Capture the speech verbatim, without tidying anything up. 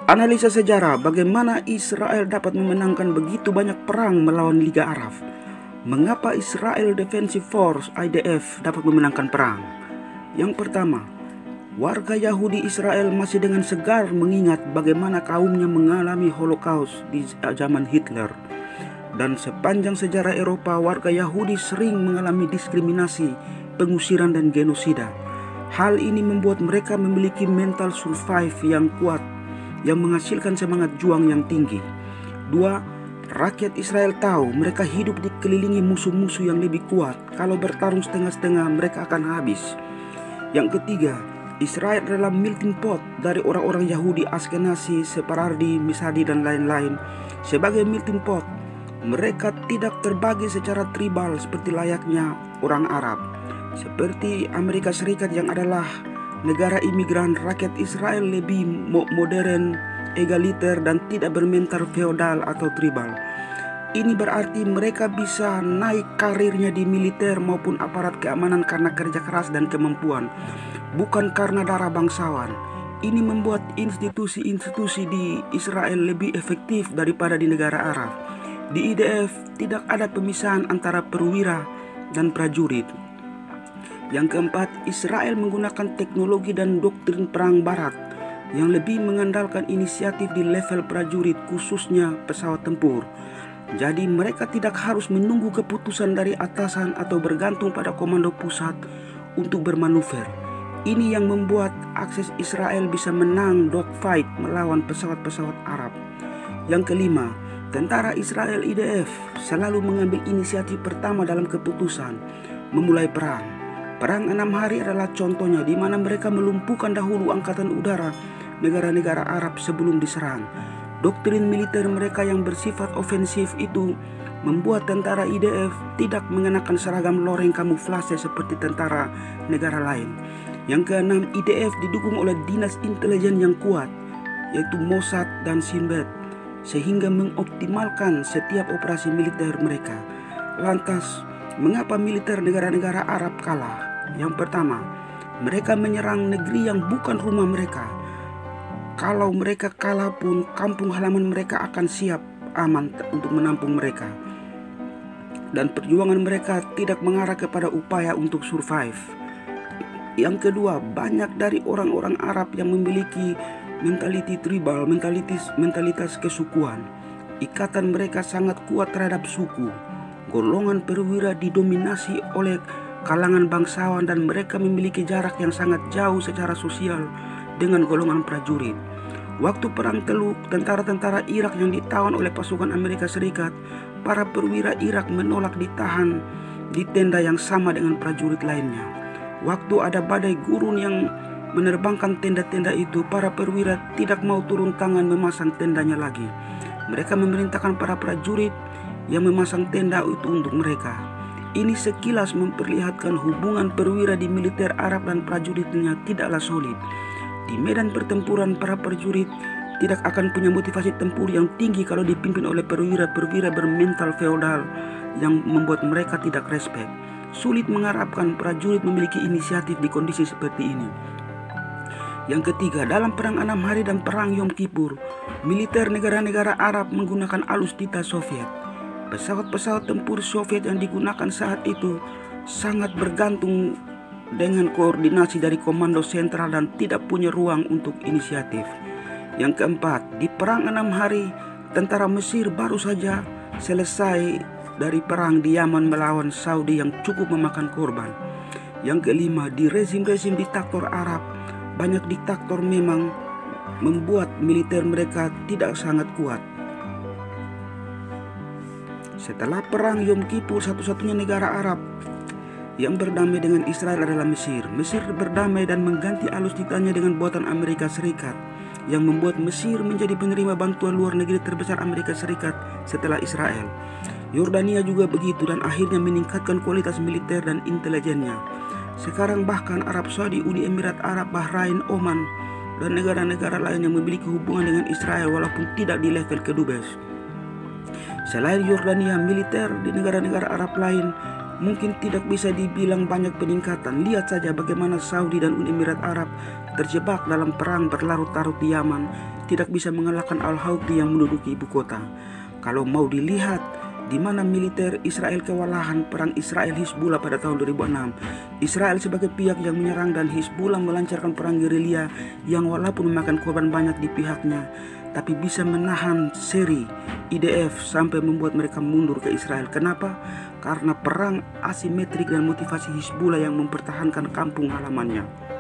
Analisa sejarah bagaimana Israel dapat memenangkan begitu banyak perang melawan Liga Arab. Mengapa Israel Defensive Force I D F dapat memenangkan perang? Yang pertama, warga Yahudi Israel masih dengan segar mengingat bagaimana kaumnya mengalami Holocaust di zaman Hitler. Dan sepanjang sejarah Eropa, warga Yahudi sering mengalami diskriminasi, pengusiran dan genosida. Hal ini membuat mereka memiliki mental survive yang kuat, yang menghasilkan semangat juang yang tinggi. Dua, rakyat Israel tahu mereka hidup dikelilingi musuh-musuh yang lebih kuat. Kalau bertarung setengah-setengah, mereka akan habis. Yang ketiga, Israel adalah melting pot dari orang-orang Yahudi Askenazi, Sephardi, Misadi dan lain-lain. Sebagai melting pot, mereka tidak terbagi secara tribal seperti layaknya orang Arab. Seperti Amerika Serikat yang adalah negara imigran, rakyat Israel lebih modern, egaliter dan tidak bermental feodal atau tribal. Ini berarti mereka bisa naik karirnya di militer maupun aparat keamanan karena kerja keras dan kemampuan, bukan karena darah bangsawan. Ini membuat institusi-institusi di Israel lebih efektif daripada di negara Arab. Di I D F tidak ada pemisahan antara perwira dan prajurit. Yang keempat, Israel menggunakan teknologi dan doktrin perang barat yang lebih mengandalkan inisiatif di level prajurit, khususnya pesawat tempur. Jadi mereka tidak harus menunggu keputusan dari atasan atau bergantung pada komando pusat untuk bermanuver. Ini yang membuat akses Israel bisa menang dogfight melawan pesawat-pesawat Arab. Yang kelima, tentara Israel I D F selalu mengambil inisiatif pertama dalam keputusan memulai perang. Perang enam hari adalah contohnya di mana mereka melumpuhkan dahulu angkatan udara negara-negara Arab sebelum diserang. Doktrin militer mereka yang bersifat ofensif itu membuat tentara I D F tidak mengenakan seragam loreng kamuflase seperti tentara negara lain. Yang keenam, I D F didukung oleh dinas intelijen yang kuat, yaitu Mossad dan Shin Bet, sehingga mengoptimalkan setiap operasi militer mereka. Lantas, mengapa militer negara-negara Arab kalah? Yang pertama, mereka menyerang negeri yang bukan rumah mereka. Kalau mereka kalah pun, kampung halaman mereka akan siap aman untuk menampung mereka. Dan perjuangan mereka tidak mengarah kepada upaya untuk survive. Yang kedua, banyak dari orang-orang Arab yang memiliki mentaliti tribal, mentalitas, mentalitas kesukuan. Ikatan mereka sangat kuat terhadap suku. Golongan perwira didominasi oleh kalangan bangsawan dan mereka memiliki jarak yang sangat jauh secara sosial dengan golongan prajurit. Waktu perang Teluk, tentara-tentara Irak yang ditawan oleh pasukan Amerika Serikat, para perwira Irak menolak ditahan di tenda yang sama dengan prajurit lainnya. Waktu ada badai gurun yang menerbangkan tenda-tenda itu, para perwira tidak mau turun tangan memasang tendanya lagi. Mereka memerintahkan para prajurit yang memasang tenda itu untuk mereka. Ini sekilas memperlihatkan hubungan perwira di militer Arab dan prajuritnya tidaklah solid. Di medan pertempuran, para prajurit tidak akan punya motivasi tempur yang tinggi kalau dipimpin oleh perwira-perwira bermental feodal yang membuat mereka tidak respect. Sulit mengharapkan prajurit memiliki inisiatif di kondisi seperti ini. Yang ketiga, dalam perang enam hari dan perang Yom Kippur, militer negara-negara Arab menggunakan alutsista Soviet. Pesawat-pesawat tempur Soviet yang digunakan saat itu sangat bergantung dengan koordinasi dari komando sentral dan tidak punya ruang untuk inisiatif. Yang keempat, di perang enam hari, tentara Mesir baru saja selesai dari perang di Yaman melawan Saudi yang cukup memakan korban. Yang kelima, di rezim-rezim diktator Arab, banyak diktator memang membuat militer mereka tidak sangat kuat. Setelah perang Yom Kippur, satu-satunya negara Arab yang berdamai dengan Israel adalah Mesir. Mesir berdamai dan mengganti alustistanya dengan buatan Amerika Serikat, yang membuat Mesir menjadi penerima bantuan luar negeri terbesar Amerika Serikat setelah Israel. Yordania juga begitu dan akhirnya meningkatkan kualitas militer dan intelijennya. Sekarang bahkan Arab Saudi, Uni Emirat Arab, Bahrain, Oman, dan negara-negara lain yang memiliki hubungan dengan Israel walaupun tidak di level kedubes. Selain Yordania, militer di negara-negara Arab lain mungkin tidak bisa dibilang banyak peningkatan. Lihat saja bagaimana Saudi dan Uni Emirat Arab terjebak dalam perang berlarut-larut di Yaman, tidak bisa mengalahkan Al-Houthi yang menduduki ibu kota. Kalau mau dilihat di mana militer Israel kewalahan perang Israel Hizbullah pada tahun dua ribu enam. Israel sebagai pihak yang menyerang dan Hizbullah melancarkan perang gerilya yang walaupun memakan korban banyak di pihaknya, tapi bisa menahan seri I D F sampai membuat mereka mundur ke Israel. Kenapa? Karena perang asimetrik dan motivasi Hizbullah yang mempertahankan kampung halamannya.